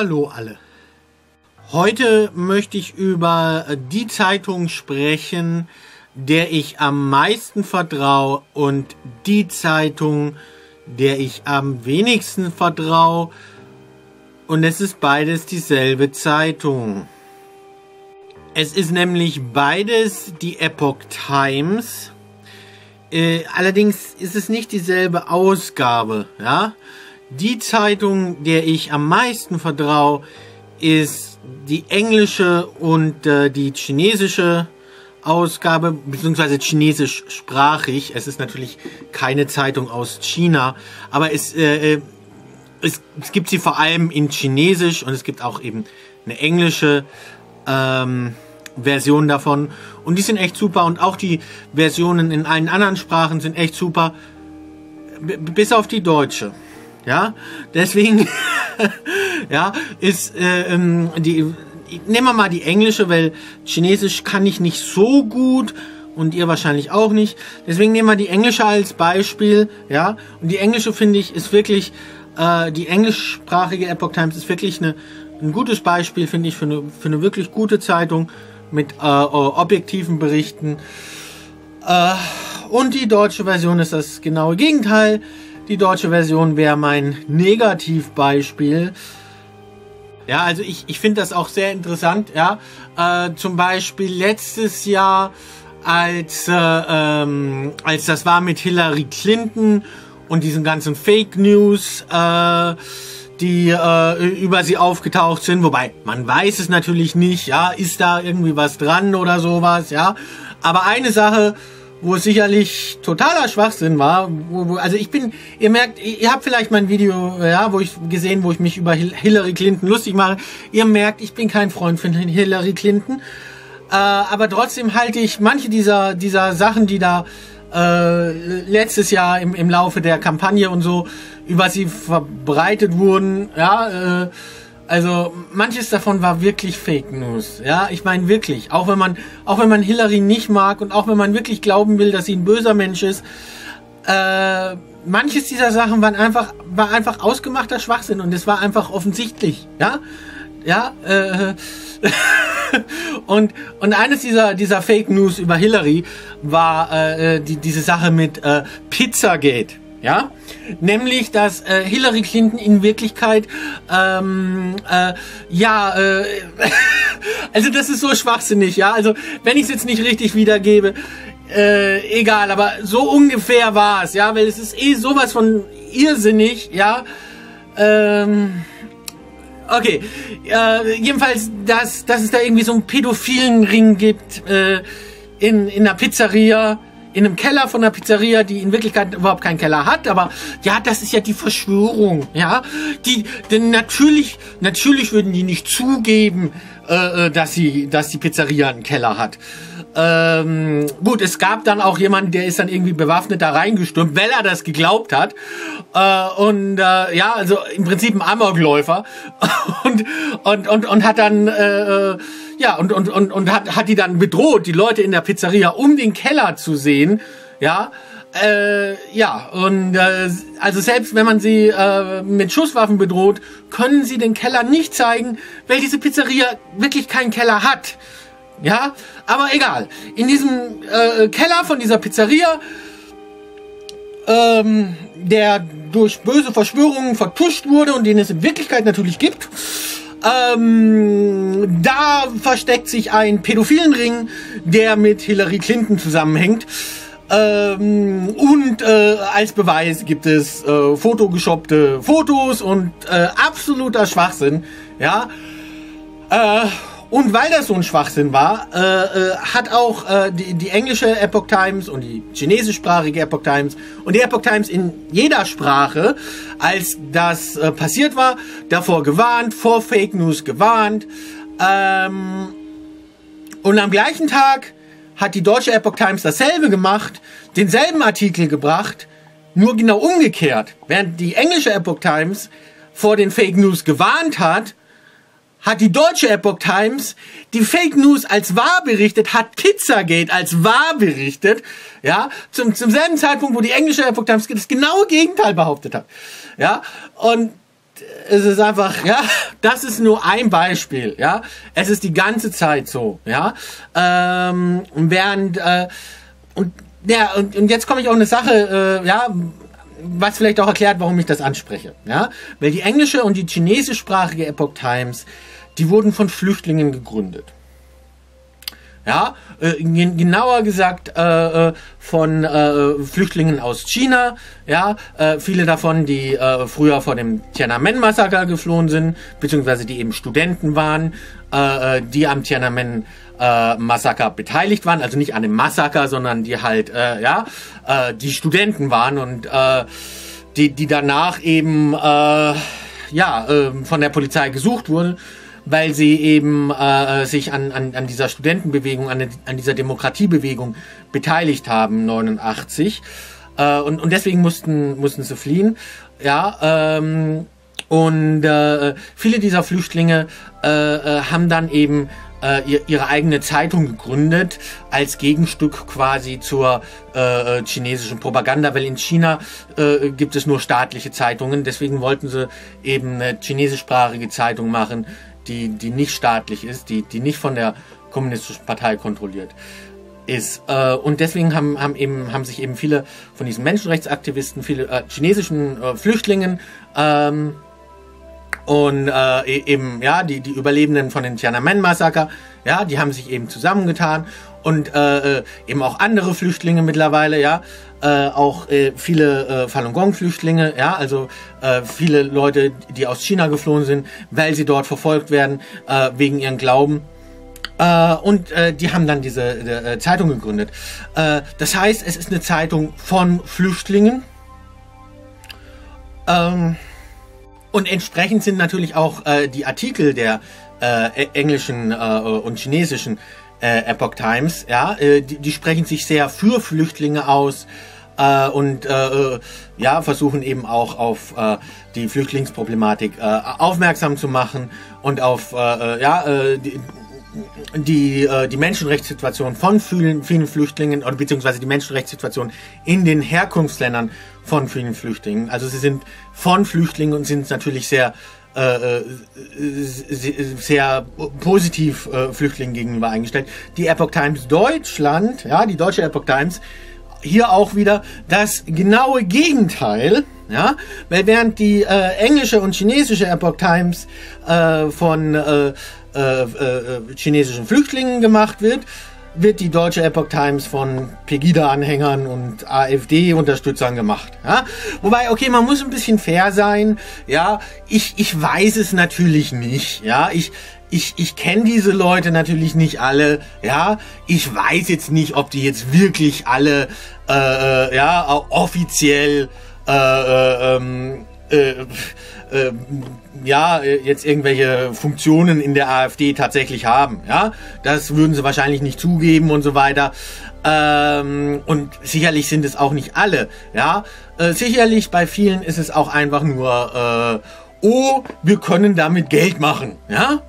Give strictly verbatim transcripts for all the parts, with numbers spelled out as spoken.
Hallo alle. Heute möchte ich über die Zeitung sprechen, der ich am meisten vertraue, und die Zeitung, der ich am wenigsten vertraue. Und es ist beides dieselbe Zeitung. Es ist nämlich beides die Epoch Times. Äh, allerdings ist es nicht dieselbe Ausgabe. Ja? Die Zeitung, der ich am meisten vertraue, ist die englische und äh, die chinesische Ausgabe, beziehungsweise chinesischsprachig. Es ist natürlich keine Zeitung aus China, aber es, äh, es, es gibt sie vor allem in Chinesisch und es gibt auch eben eine englische ähm, Version davon. Und die sind echt super, und auch die Versionen in allen anderen Sprachen sind echt super, b bis auf die deutsche. Ja, deswegen ja, ist äh, die, nehmen wir mal die englische, weil Chinesisch kann ich nicht so gut und ihr wahrscheinlich auch nicht. Deswegen nehmen wir die englische als Beispiel. Ja, und die englische, finde ich, ist wirklich, äh, die englischsprachige Epoch Times ist wirklich eine, ein gutes Beispiel, finde ich, für eine, für eine wirklich gute Zeitung mit äh, objektiven Berichten. Äh, und die deutsche Version ist das genaue Gegenteil. Die deutsche Version wäre mein Negativbeispiel. Ja, also ich, ich finde das auch sehr interessant. Ja, äh, zum Beispiel letztes Jahr, als, äh, ähm, als das war mit Hillary Clinton und diesen ganzen Fake News, äh, die äh, über sie aufgetaucht sind. Wobei, man weiß es natürlich nicht. Ja, ist da irgendwie was dran oder sowas? Ja, aber eine Sache, wo es sicherlich totaler Schwachsinn war, wo, wo, also ich bin, ihr merkt, ihr habt vielleicht mein Video, ja, wo ich gesehen, wo ich mich über Hillary Clinton lustig mache. Ihr merkt, ich bin kein Freund von Hillary Clinton, äh, aber trotzdem halte ich manche dieser dieser Sachen, die da äh, letztes Jahr im, im Laufe der Kampagne und so über sie verbreitet wurden, ja, äh, also manches davon war wirklich Fake News. Ja, ich meine wirklich, auch wenn man auch wenn man Hillary nicht mag und auch wenn man wirklich glauben will, dass sie ein böser Mensch ist, äh, manches dieser Sachen waren einfach war einfach ausgemachter Schwachsinn, und es war einfach offensichtlich. Ja, ja. Äh, und und eines dieser dieser Fake News über Hillary war äh, die diese Sache mit äh, Pizzagate. Ja, nämlich, dass äh, Hillary Clinton in Wirklichkeit, ähm, äh, ja, äh, also das ist so schwachsinnig, ja, also wenn ich es jetzt nicht richtig wiedergebe, äh, egal, aber so ungefähr war es, ja, weil es ist eh sowas von irrsinnig, ja, ähm, okay, äh, jedenfalls, dass, dass es da irgendwie so einen pädophilen Ring gibt, äh, in, in einer Pizzeria, in einem Keller von einer Pizzeria, die in Wirklichkeit überhaupt keinen Keller hat, aber ja, das ist ja die Verschwörung, ja, die, denn natürlich, natürlich würden die nicht zugeben, äh, dass sie, dass die Pizzeria einen Keller hat. Ähm, gut, es gab dann auch jemanden, der ist dann irgendwie bewaffnet da reingestürmt, weil er das geglaubt hat, äh, und äh, ja, also im Prinzip ein Amokläufer und und und und hat dann äh, ja und und und und hat hat die dann bedroht, die Leute in der Pizzeria, um den Keller zu sehen, ja. Äh, ja, und äh, also selbst wenn man sie äh, mit Schusswaffen bedroht, können sie den Keller nicht zeigen, weil diese Pizzeria wirklich keinen Keller hat. Ja, aber egal. In diesem äh, Keller von dieser Pizzeria, ähm, der durch böse Verschwörungen vertuscht wurde und den es in Wirklichkeit natürlich gibt, ähm, da versteckt sich ein pädophilen Ring, der mit Hillary Clinton zusammenhängt. Ähm, und äh, als Beweis gibt es äh, fotogeshoppte Fotos und äh, absoluter Schwachsinn. Ja, äh, Und weil das so ein Schwachsinn war, äh, äh, hat auch äh, die, die englische Epoch Times und die chinesischsprachige Epoch Times und die Epoch Times in jeder Sprache, als das äh, passiert war, davor gewarnt, vor Fake News gewarnt. Ähm, und am gleichen Tag hat die deutsche Epoch Times dasselbe gemacht, denselben Artikel gebracht, nur genau umgekehrt. Während die englische Epoch Times vor den Fake News gewarnt hat, hat die deutsche Epoch Times die Fake News als wahr berichtet, hat Pizzagate als wahr berichtet, ja, zum, zum selben Zeitpunkt, wo die englische Epoch Times das genaue Gegenteil behauptet hat, ja, und es ist einfach, ja, das ist nur ein Beispiel, ja. Es ist die ganze Zeit so, ja. Ähm, während, äh, und, ja, und, und jetzt komme ich auf eine Sache, äh, ja, was vielleicht auch erklärt, warum ich das anspreche, ja. Weil die englische und die chinesischsprachige Epoch Times, die wurden von Flüchtlingen gegründet. Ja, äh, genauer gesagt äh, äh, von äh, Flüchtlingen aus China, ja, äh, viele davon, die äh, früher vor dem Tiananmen-Massaker geflohen sind, beziehungsweise die eben Studenten waren, äh, die am Tiananmen-Massaker beteiligt waren, also nicht an dem Massaker, sondern die halt, äh, ja, äh, die Studenten waren und äh, die, die danach eben, äh, ja, äh, von der Polizei gesucht wurden, weil sie eben äh, sich an, an, an dieser Studentenbewegung, an, an dieser Demokratiebewegung beteiligt haben, neunundachtzig. Äh, und, und deswegen mussten, mussten sie fliehen. Ja, ähm, und äh, viele dieser Flüchtlinge äh, äh, haben dann eben äh, ihre eigene Zeitung gegründet, als Gegenstück quasi zur äh, chinesischen Propaganda, weil in China äh, gibt es nur staatliche Zeitungen. Deswegen wollten sie eben eine chinesischsprachige Zeitung machen, die, die nicht staatlich ist, die, die nicht von der kommunistischen Partei kontrolliert ist. Äh, und deswegen haben, haben, eben, haben sich eben viele von diesen Menschenrechtsaktivisten, viele äh, chinesischen äh, Flüchtlingen ähm, und äh, eben, ja, die, die Überlebenden von den Tiananmen-Massaker, ja, die haben sich eben zusammengetan und äh, eben auch andere Flüchtlinge mittlerweile, ja, äh, auch äh, viele äh, Falun Gong-Flüchtlinge, ja, also äh, viele Leute, die aus China geflohen sind, weil sie dort verfolgt werden äh, wegen ihren Glauben. Äh, und äh, die haben dann diese äh, Zeitung gegründet. Äh, das heißt, es ist eine Zeitung von Flüchtlingen. Ähm, und entsprechend sind natürlich auch äh, die Artikel der äh, englischen äh, und chinesischen Äh, Epoch Times, ja, äh, die, die sprechen sich sehr für Flüchtlinge aus äh, und äh, ja, versuchen eben auch auf äh, die Flüchtlingsproblematik äh, aufmerksam zu machen und auf äh, ja, äh, die, die, äh, die Menschenrechtssituation von vielen, vielen Flüchtlingen oder beziehungsweise die Menschenrechtssituation in den Herkunftsländern von vielen Flüchtlingen. Also sie sind von Flüchtlingen und sind natürlich sehr Äh, sehr positiv äh, Flüchtlingen gegenüber eingestellt. Die Epoch Times Deutschland, ja, die deutsche Epoch Times, hier auch wieder das genaue Gegenteil, ja, weil während die äh, englische und chinesische Epoch Times äh, von äh, äh, äh, chinesischen Flüchtlingen gemacht wird, wird die deutsche Epoch Times von Pegida-Anhängern und AfD-Unterstützern gemacht. Ja? Wobei, okay, man muss ein bisschen fair sein. Ja, ich, ich weiß es natürlich nicht. Ja, ich, ich, ich kenne diese Leute natürlich nicht alle. Ja, ich weiß jetzt nicht, ob die jetzt wirklich alle, äh, ja, offiziell, äh, äh, ähm, äh, äh, ja, jetzt irgendwelche Funktionen in der AfD tatsächlich haben, ja, das würden sie wahrscheinlich nicht zugeben und so weiter, ähm, und sicherlich sind es auch nicht alle, ja, äh, sicherlich bei vielen ist es auch einfach nur, äh, oh, wir können damit Geld machen, ja,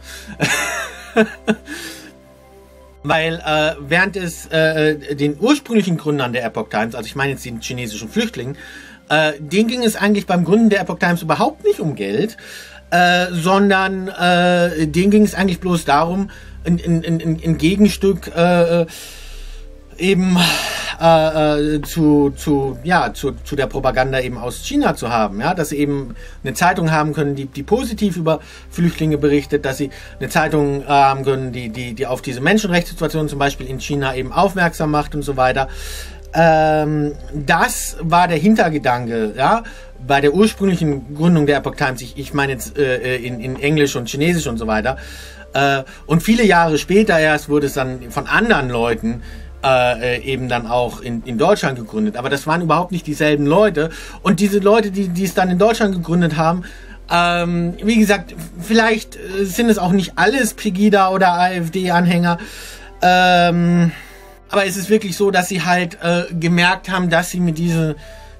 weil äh, während es äh, den ursprünglichen Gründern der Epoch Times, also ich meine jetzt den chinesischen Flüchtlingen, äh, denen ging es eigentlich beim Gründen der Epoch Times überhaupt nicht um Geld, äh, sondern äh, denen ging es eigentlich bloß darum, ein, ein, ein, ein Gegenstück äh, eben äh, äh, zu, zu, ja, zu, zu der Propaganda eben aus China zu haben, ja, dass sie eben eine Zeitung haben können, die, die positiv über Flüchtlinge berichtet, dass sie eine Zeitung äh, haben können, die, die, die auf diese Menschenrechtssituation zum Beispiel in China eben aufmerksam macht und so weiter. Ähm, das war der Hintergedanke, ja, bei der ursprünglichen Gründung der Epoch Times. Ich, ich meine jetzt äh, in, in Englisch und Chinesisch und so weiter. Äh, und viele Jahre später erst wurde es dann von anderen Leuten äh, eben dann auch in, in Deutschland gegründet. Aber das waren überhaupt nicht dieselben Leute. Und diese Leute, die, die es dann in Deutschland gegründet haben, ähm, wie gesagt, vielleicht sind es auch nicht alles Pegida- oder AfD-Anhänger. Ähm... Aber es ist wirklich so, dass sie halt äh, gemerkt haben, dass sie mit, diese,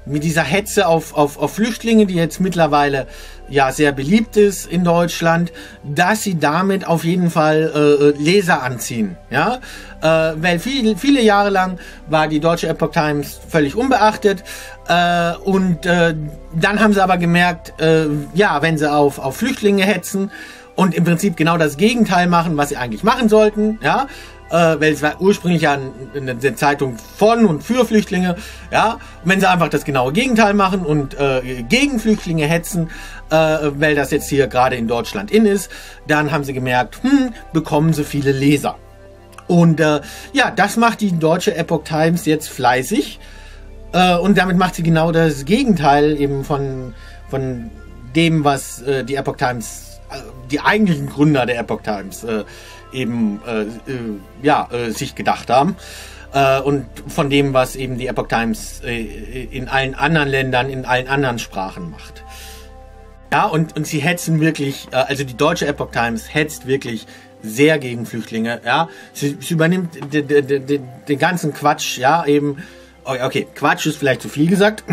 mit dieser Hetze auf, auf, auf Flüchtlinge, die jetzt mittlerweile ja sehr beliebt ist in Deutschland, dass sie damit auf jeden Fall äh, Leser anziehen. Ja? Äh, weil viel, viele Jahre lang war die Deutsche Epoch Times völlig unbeachtet äh, und äh, dann haben sie aber gemerkt, äh, ja, wenn sie auf, auf Flüchtlinge hetzen und im Prinzip genau das Gegenteil machen, was sie eigentlich machen sollten, ja, äh, weil es war ursprünglich ja eine, eine Zeitung von und für Flüchtlinge, ja, und wenn sie einfach das genaue Gegenteil machen und äh, gegen Flüchtlinge hetzen, äh, weil das jetzt hier gerade in Deutschland in ist, dann haben sie gemerkt, hm, bekommen sie viele Leser. Und äh, ja, das macht die Deutsche Epoch Times jetzt fleißig äh, und damit macht sie genau das Gegenteil eben von, von dem, was äh, die Epoch Times, äh, die eigentlichen Gründer der Epoch Times äh, eben äh, äh, ja, äh, sich gedacht haben. Äh, und von dem, was eben die Epoch Times äh, in allen anderen Ländern, in allen anderen Sprachen macht. Ja, und, und sie hetzen wirklich, äh, also die Deutsche Epoch Times hetzt wirklich sehr gegen Flüchtlinge, ja. Sie, sie übernimmt den, den, den, den ganzen Quatsch, ja, eben, okay, Quatsch ist vielleicht zu viel gesagt.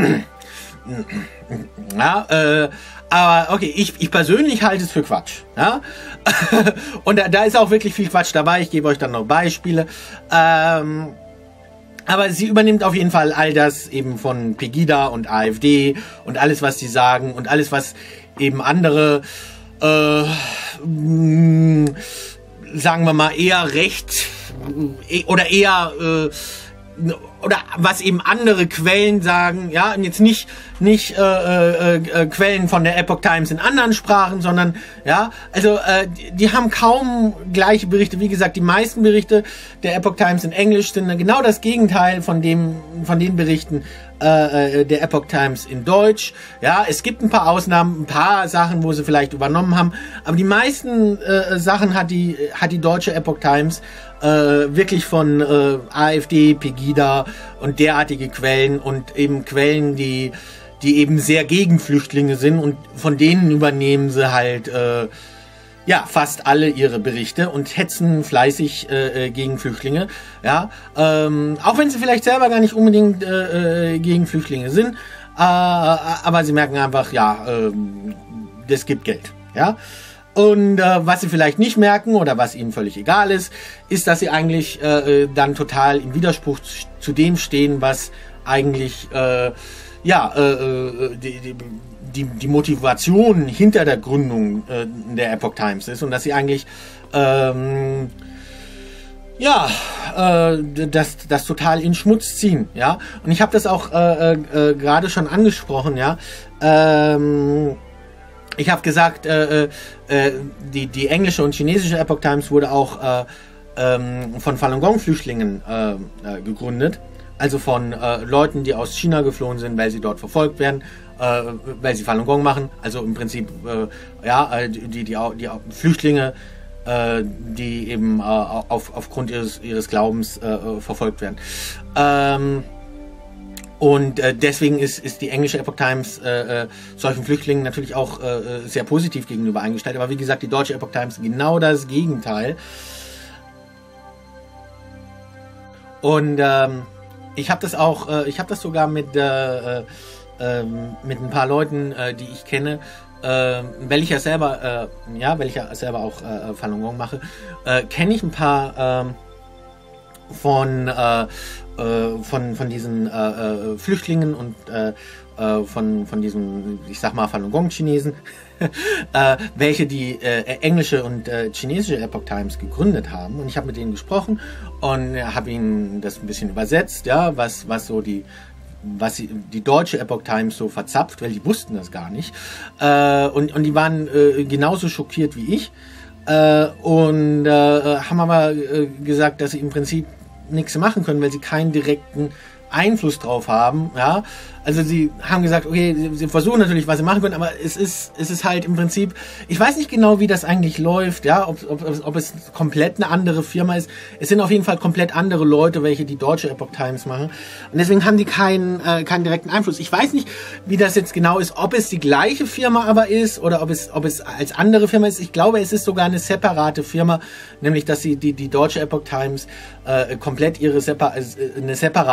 Ja, äh, aber okay, ich, ich persönlich halte es für Quatsch, ja. Und da, da ist auch wirklich viel Quatsch dabei, ich gebe euch dann noch Beispiele. Ähm, aber sie übernimmt auf jeden Fall all das eben von Pegida und AfD und alles, was sie sagen und alles, was eben andere, äh, mh, sagen wir mal, eher recht oder eher äh, oder was eben andere Quellen sagen, ja, und jetzt nicht nicht äh, äh, Quellen von der Epoch Times in anderen Sprachen, sondern ja, also äh, die, die haben kaum gleiche Berichte. Wie gesagt, die meisten Berichte der Epoch Times in Englisch sind genau das Gegenteil von dem von den Berichten äh, der Epoch Times in Deutsch. Ja, es gibt ein paar Ausnahmen, ein paar Sachen, wo sie vielleicht übernommen haben, aber die meisten äh, Sachen hat die hat die Deutsche Epoch Times äh, wirklich von äh, AfD, Pegida und derartige Quellen und eben Quellen, die die eben sehr gegen Flüchtlinge sind und von denen übernehmen sie halt äh, ja fast alle ihre Berichte und hetzen fleißig äh, gegen Flüchtlinge, ja, ähm, auch wenn sie vielleicht selber gar nicht unbedingt äh, gegen Flüchtlinge sind, äh, aber sie merken einfach, ja, äh, das gibt Geld, ja. Und äh, was sie vielleicht nicht merken oder was ihnen völlig egal ist, ist, dass sie eigentlich äh, dann total im Widerspruch zu dem stehen, was eigentlich äh, ja äh, die, die, die, die Motivation hinter der Gründung äh, der Epoch Times ist und dass sie eigentlich ähm, ja äh, das, das total in Schmutz ziehen, ja. Und ich habe das auch äh, äh, gerade schon angesprochen, ja. Ähm, Ich habe gesagt, äh, äh, die, die englische und chinesische Epoch Times wurde auch äh, ähm, von Falun Gong-Flüchtlingen äh, äh, gegründet. Also von äh, Leuten, die aus China geflohen sind, weil sie dort verfolgt werden, äh, weil sie Falun Gong machen. Also im Prinzip, äh, ja, die, die, die, die Flüchtlinge, äh, die eben äh, auf, aufgrund ihres, ihres Glaubens äh, verfolgt werden. Ähm, Und äh, deswegen ist, ist die englische Epoch Times äh, äh, solchen Flüchtlingen natürlich auch äh, sehr positiv gegenüber eingestellt. Aber wie gesagt, die Deutsche Epoch Times genau das Gegenteil. Und ähm, ich habe das auch, äh, ich habe das sogar mit äh, äh, mit ein paar Leuten, äh, die ich kenne, äh, weil ich ja selber, äh, ja, weil ich ja selber auch äh, Falun Gong mache, äh, kenne ich ein paar äh, von äh, Von, von diesen äh, äh, Flüchtlingen und äh, äh, von, von diesen, ich sag mal, Falun Gong Chinesen, äh, welche die äh, englische und äh, chinesische Epoch Times gegründet haben. Und ich habe mit denen gesprochen und habe ihnen das ein bisschen übersetzt, ja, was, was so die, was sie, die deutsche Epoch Times so verzapft, weil die wussten das gar nicht. Äh, und, und die waren äh, genauso schockiert wie ich äh, und äh, haben aber äh, gesagt, dass sie im Prinzip nichts machen können, weil sie keinen direkten Einfluss drauf haben, ja, also sie haben gesagt, okay, sie, sie versuchen natürlich, was sie machen können, aber es ist, es ist halt im Prinzip, ich weiß nicht genau, wie das eigentlich läuft, ja, ob, ob, ob es komplett eine andere Firma ist, es sind auf jeden Fall komplett andere Leute, welche die Deutsche Epoch Times machen und deswegen haben die keinen, äh, keinen direkten Einfluss. Ich weiß nicht, wie das jetzt genau ist, ob es die gleiche Firma aber ist oder ob es, ob es als andere Firma ist. Ich glaube, es ist sogar eine separate Firma, nämlich, dass sie die, die Deutsche Epoch Times äh, komplett ihre Separ- äh, eine separate Firma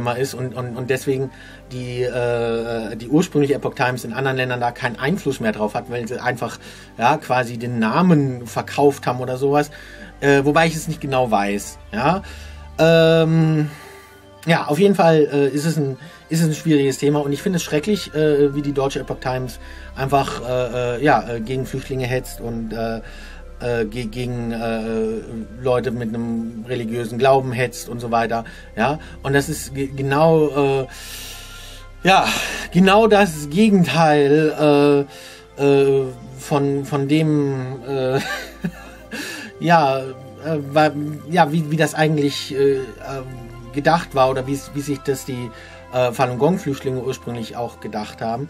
Thema ist und, und, und deswegen die, äh, die ursprüngliche Epoch Times in anderen Ländern da keinen Einfluss mehr drauf hat, weil sie einfach ja quasi den Namen verkauft haben oder sowas, äh, wobei ich es nicht genau weiß. Ja, ähm, ja auf jeden Fall äh, ist es ein ist es ein schwieriges Thema und ich finde es schrecklich, äh, wie die deutsche Epoch Times einfach äh, ja gegen Flüchtlinge hetzt und äh, äh, gegen äh, Leute mit einem religiösen Glauben hetzt und so weiter. Ja, und das ist ge genau äh, ja genau das Gegenteil äh, äh, von von dem äh, ja äh, war, ja wie wie das eigentlich äh, gedacht war oder wie wie sich das die äh, Falun Gong-Flüchtlinge ursprünglich auch gedacht haben.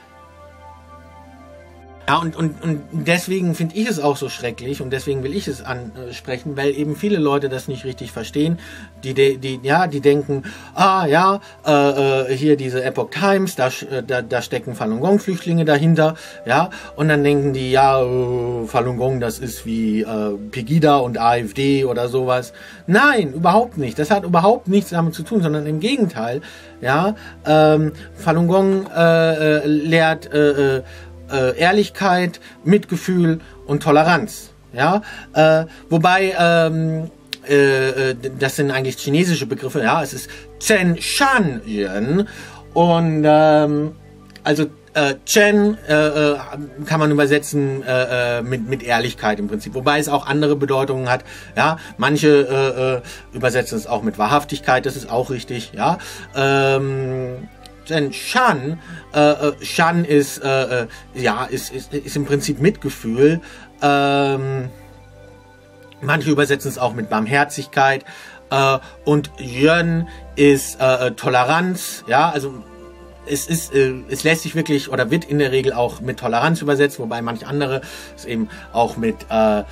Ja, und, und, und deswegen finde ich es auch so schrecklich und deswegen will ich es ansprechen, weil eben viele Leute das nicht richtig verstehen. Die, die, ja, die denken, ah ja, äh, hier diese Epoch Times, da, da, da stecken Falun Gong-Flüchtlinge dahinter, ja, und dann denken die, ja, äh, Falun Gong, das ist wie äh, Pegida und AfD oder sowas. Nein, überhaupt nicht. Das hat überhaupt nichts damit zu tun, sondern im Gegenteil, ja, ähm, Falun Gong äh, äh, lehrt äh, äh, Ehrlichkeit, Mitgefühl und Toleranz. Ja, äh, wobei ähm, äh, das sind eigentlich chinesische Begriffe. Ja, es ist Chen Shan Yen und ähm, also äh, Chen äh, kann man übersetzen äh, mit mit Ehrlichkeit im Prinzip, wobei es auch andere Bedeutungen hat. Ja, manche äh, übersetzen es auch mit Wahrhaftigkeit. Das ist auch richtig. Ja. Ähm, Denn Shan, äh, Shan ist, äh, ja, ist, ist, ist im Prinzip Mitgefühl. Ähm, manche übersetzen es auch mit Barmherzigkeit. Äh, und Yön ist äh, Toleranz. Ja, also es ist, äh, es lässt sich wirklich oder wird in der Regel auch mit Toleranz übersetzt, wobei manche andere es eben auch mit äh,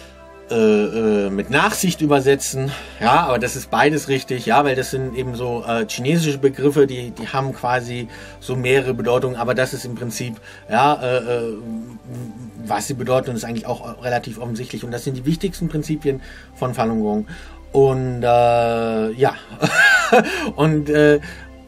Äh, mit Nachsicht übersetzen, ja, aber das ist beides richtig, ja, weil das sind eben so äh, chinesische Begriffe, die die haben quasi so mehrere Bedeutungen, aber das ist im Prinzip, ja, äh, was sie bedeuten, ist eigentlich auch relativ offensichtlich und das sind die wichtigsten Prinzipien von Falun Gong und äh, ja und äh,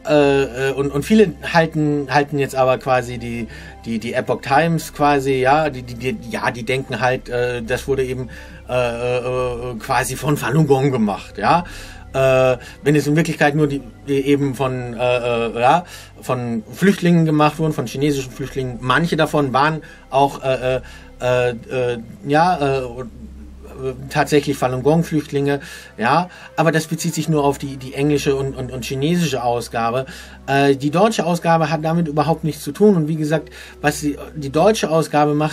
Äh, und, und viele halten halten jetzt aber quasi die die die Epoch Times quasi ja die die, die ja die denken halt äh, das wurde eben äh, äh, quasi von Falun Gong gemacht, ja, äh, wenn es in Wirklichkeit nur die, die eben von äh, äh, ja von Flüchtlingen gemacht wurden, von chinesischen Flüchtlingen. Manche davon waren auch äh, äh, äh, ja äh, tatsächlich Falun Gong Flüchtlinge, ja, aber das bezieht sich nur auf die die englische und und, und chinesische Ausgabe. Äh, die deutsche Ausgabe hat damit überhaupt nichts zu tun und wie gesagt, was die, die deutsche Ausgabe macht,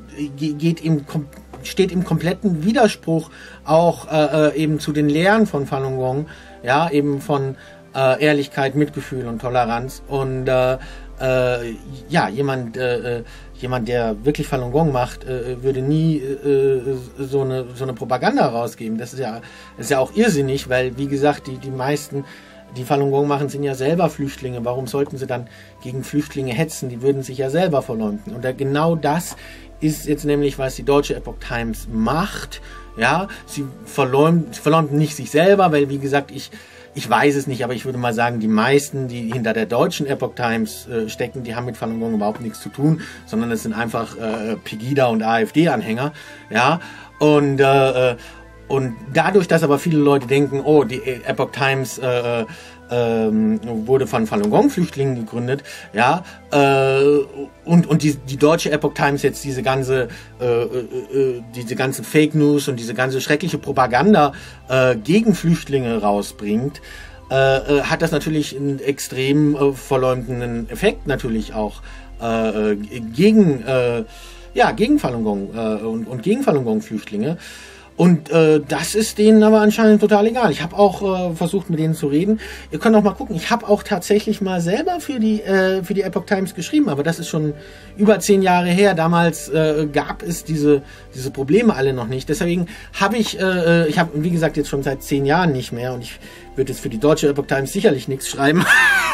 geht im steht im kompletten Widerspruch auch äh, eben zu den Lehren von Falun Gong, ja, eben von äh, Ehrlichkeit, Mitgefühl und Toleranz und äh, äh, ja, jemand äh, jemand, der wirklich Falun Gong macht, äh, würde nie äh, so eine so eine Propaganda rausgeben. Das ist ja das ist ja auch irrsinnig, weil wie gesagt, die die meisten, die Falun Gong machen, sind ja selber Flüchtlinge. Warum sollten sie dann gegen Flüchtlinge hetzen? Die würden sich ja selber verleumden. Und da genau das ist jetzt nämlich, was die deutsche Epoch Times macht. Ja, sie verleumden, verleumden nicht sich selber, weil wie gesagt, ich Ich weiß es nicht, aber ich würde mal sagen, die meisten, die hinter der deutschen Epoch Times äh, stecken, die haben mit Falun Gong überhaupt nichts zu tun, sondern es sind einfach äh, Pegida und AfD-Anhänger, ja, und äh, und dadurch, dass aber viele Leute denken, oh, die Epoch Times äh, ähm, wurde von Falun Gong Flüchtlingen gegründet, ja, äh, und und die die deutsche Epoch Times jetzt diese ganze äh, äh, diese ganzen Fake News und diese ganze schreckliche Propaganda äh, gegen Flüchtlinge rausbringt, äh, hat das natürlich einen extrem äh, verleumdenden Effekt natürlich auch äh, gegen äh, ja gegen Falun Gong äh, und und gegen Falun Gong Flüchtlinge. Und äh, das ist denen aber anscheinend total egal. Ich habe auch äh, versucht, mit denen zu reden. Ihr könnt auch mal gucken. Ich habe auch tatsächlich mal selber für die äh, für die Epoch Times geschrieben, aber das ist schon über zehn Jahre her. Damals äh, gab es diese diese Probleme alle noch nicht. Deswegen habe ich äh, ich habe wie gesagt jetzt schon seit zehn Jahren nicht mehr und ich würde jetzt für die deutsche Epoch Times sicherlich nichts schreiben.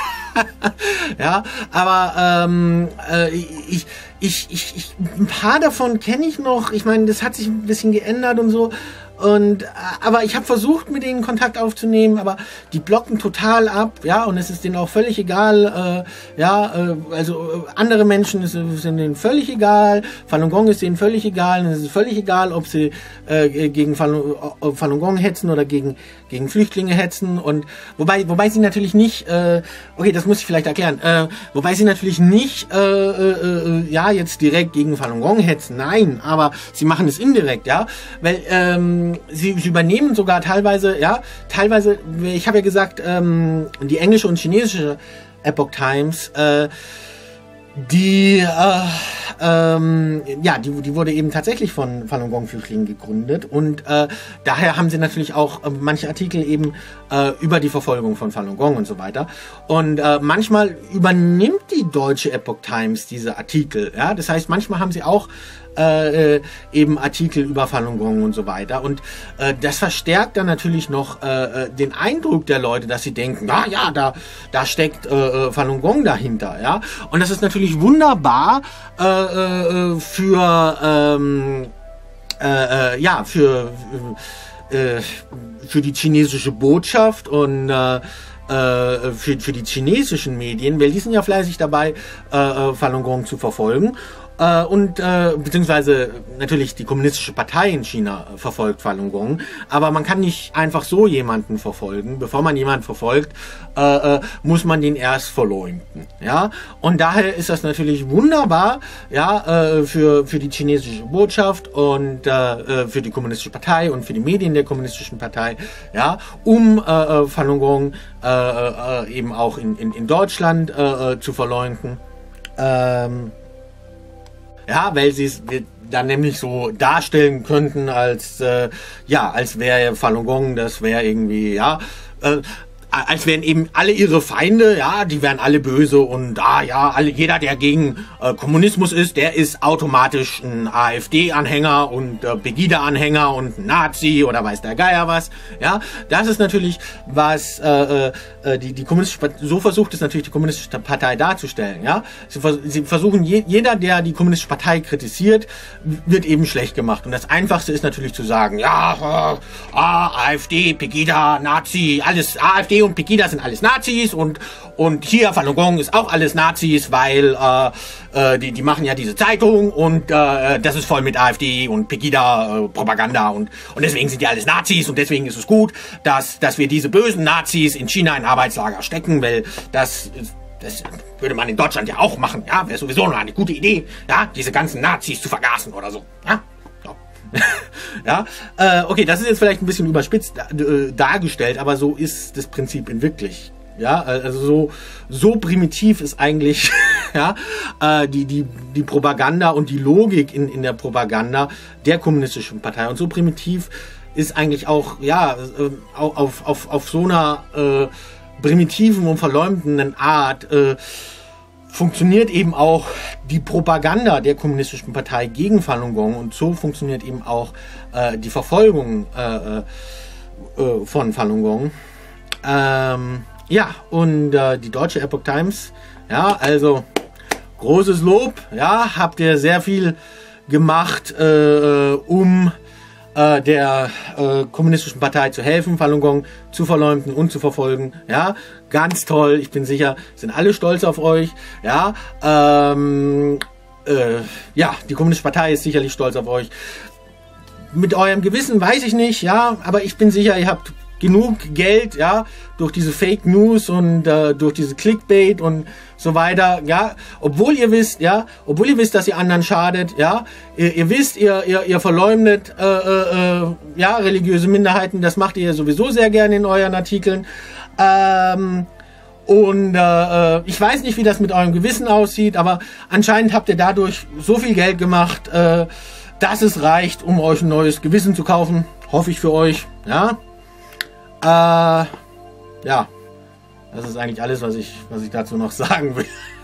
Ja, aber ähm, äh, ich, ich, ich, ich, ein paar davon kenne ich noch. Ich meine, das hat sich ein bisschen geändert und so. Und, äh, aber ich habe versucht, mit denen Kontakt aufzunehmen, aber die blocken total ab, ja, und es ist denen auch völlig egal, äh, ja, äh, also äh, andere Menschen ist, sind denen völlig egal, Falun Gong ist denen völlig egal, und es ist völlig egal, ob sie äh, gegen Falun, äh, Falun Gong hetzen oder gegen, gegen Flüchtlinge hetzen, und wobei, wobei sie natürlich nicht, äh, okay, das muss ich vielleicht erklären, äh, wobei sie natürlich nicht, äh, äh, äh, ja, jetzt direkt gegen Falun Gong hetzen, nein, aber sie machen es indirekt, ja, weil, ähm, Sie, sie übernehmen sogar teilweise, ja, teilweise, ich habe ja gesagt, ähm, die englische und chinesische Epoch Times, äh, die, äh, ähm, ja, die, die wurde eben tatsächlich von Falun Gong Flüchtlingen gegründet, und äh, daher haben sie natürlich auch äh, manche Artikel eben äh, über die Verfolgung von Falun Gong und so weiter. Und äh, manchmal übernimmt die deutsche Epoch Times diese Artikel, ja, das heißt, manchmal haben sie auch Äh, eben Artikel über Falun Gong und so weiter, und äh, das verstärkt dann natürlich noch äh, den Eindruck der Leute, dass sie denken, ja, ja, da, da steckt äh, Falun Gong dahinter, ja, und das ist natürlich wunderbar äh, äh, für ähm, äh, äh, ja, für äh, für die chinesische Botschaft und äh, für, für die chinesischen Medien, weil die sind ja fleißig dabei, äh, Falun Gong zu verfolgen. Äh, und äh, beziehungsweise natürlich die kommunistische Partei in China äh, verfolgt Falun Gong, aber man kann nicht einfach so jemanden verfolgen. Bevor man jemanden verfolgt, äh, äh, muss man den erst verleumden, ja. Und daher ist das natürlich wunderbar, ja, äh, für für die chinesische Botschaft und äh, für die kommunistische Partei und für die Medien der kommunistischen Partei, ja, um äh, Falun Gong äh, äh, eben auch in in, in Deutschland äh, zu verleumden. Ähm, Ja, weil sie es dann nämlich so darstellen könnten, als äh, ja, als wäre Falun Gong, das wäre irgendwie, ja, äh, als wären eben alle ihre Feinde, ja, die wären alle böse, und ah ja, alle, jeder, der gegen äh, Kommunismus ist, der ist automatisch ein AfD-Anhänger und äh, Pegida-Anhänger und ein Nazi oder weiß der Geier was, ja. Das ist natürlich, was äh, äh, die, die kommunistische Partei, so versucht es natürlich die kommunistische Partei darzustellen, ja. Sie, sie versuchen, je, jeder, der die kommunistische Partei kritisiert, wird eben schlecht gemacht, und das Einfachste ist natürlich zu sagen, ja, äh, AfD, Pegida, Nazi, alles AfD und Pegida sind alles Nazis, und und hier Falun Gong ist auch alles Nazis, weil äh, äh, die die machen ja diese Zeitung, und äh, das ist voll mit AfD und Pegida äh, Propaganda, und und deswegen sind die alles Nazis, und deswegen ist es gut, dass dass wir diese bösen Nazis in China in Arbeitslager stecken, weil das das würde man in Deutschland ja auch machen, ja, wäre sowieso noch eine gute Idee, ja, diese ganzen Nazis zu vergasen oder so, ja. Ja, äh, okay, das ist jetzt vielleicht ein bisschen überspitzt äh, dargestellt, aber so ist das Prinzip in wirklich. Ja, also so, so primitiv ist eigentlich ja, äh, die, die, die Propaganda und die Logik in, in der Propaganda der kommunistischen Partei. Und so primitiv ist eigentlich auch, ja, äh, auf, auf, auf so einer äh, primitiven und verleumdenden Art äh, funktioniert eben auch die Propaganda der kommunistischen Partei gegen Falun Gong, und so funktioniert eben auch äh, die Verfolgung äh, äh, von Falun Gong. Ähm, ja, und äh, die deutsche Epoch Times, ja, also großes Lob, ja, habt ihr sehr viel gemacht, äh, um äh, der äh, kommunistischen Partei zu helfen, Falun Gong zu verleumden und zu verfolgen, ja, ganz toll, ich bin sicher, sind alle stolz auf euch, ja, ähm, äh, ja, die kommunistische Partei ist sicherlich stolz auf euch. Mit eurem Gewissen weiß ich nicht, ja, aber ich bin sicher, ihr habt genug Geld, ja, durch diese Fake News und äh, durch diese Clickbait und so weiter, ja, obwohl ihr wisst, ja, obwohl ihr wisst, dass ihr anderen schadet, ja, ihr, ihr wisst, ihr, ihr, ihr verleumdet, äh, äh, ja, religiöse Minderheiten, das macht ihr sowieso sehr gerne in euren Artikeln, ähm, und äh, ich weiß nicht, wie das mit eurem Gewissen aussieht, aber anscheinend habt ihr dadurch so viel Geld gemacht, äh, dass es reicht, um euch ein neues Gewissen zu kaufen, hoffe ich für euch, ja. Äh, ja, das ist eigentlich alles, was ich, was ich dazu noch sagen will.